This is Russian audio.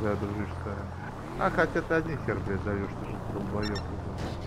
Да, дружишь старый. А хотя ты один хер, блядь, даешь, ты же долбоёб.